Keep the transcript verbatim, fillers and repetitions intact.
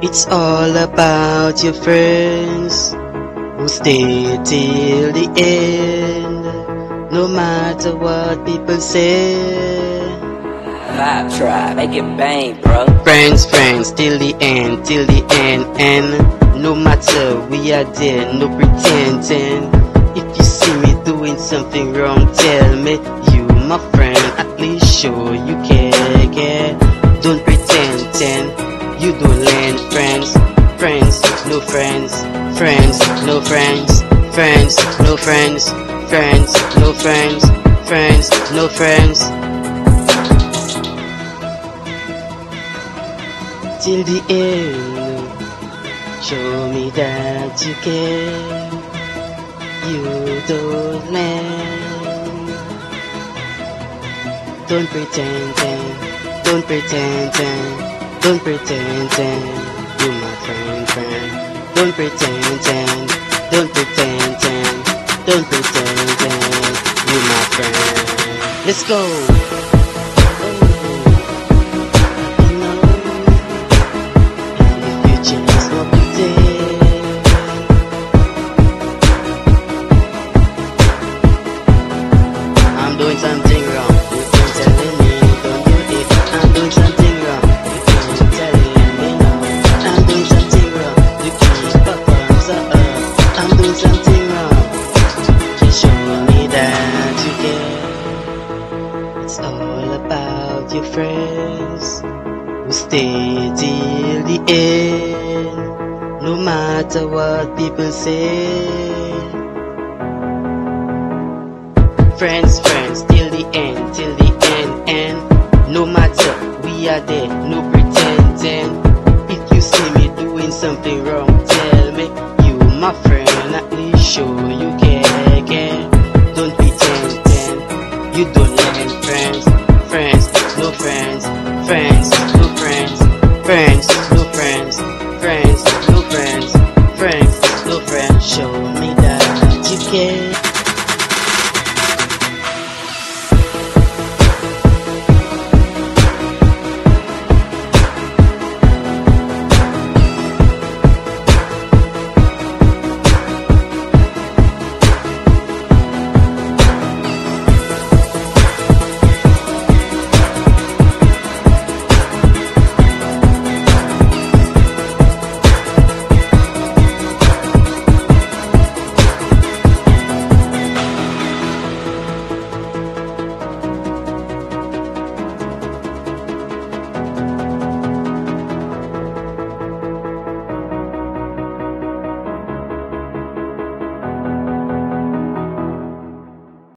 It's all about your friends who stay till the end, no matter what people say. Vibe Tribe, make it bang, bro. Friends, friends, till the end, till the end, and no matter we are there, no pretending. If you see me doing something wrong, tell me, you my friend, at least show you care, care. Don't pretend, ten, you don't learn. Friends, friends, no friends, friends, no friends, friends, no friends, friends, no friends, friends, no friends. Till the end, show me that you care, you don't learn. Don't pretend, don't pretend, don't pretend, you're my friend, friend. Don't pretend, don't pretend, don't pretend, you're my friend. Let's go. I'm doing something wrong, you keep telling me don't do it. I'm doing something wrong, you keep telling me no. I'm doing something wrong, you keep up thumbs up. I'm doing something wrong, just show me that you care. It's all about your friends who stay till the end, no matter what people say. Friends, friends, till the end, till the end, and no matter we are there, no pretending. If you see me doing something wrong, tell me, you my friend, at least show you care, care. Don't pretend, you don't learn. Friends, friends, no friends, friends, no friends, friends.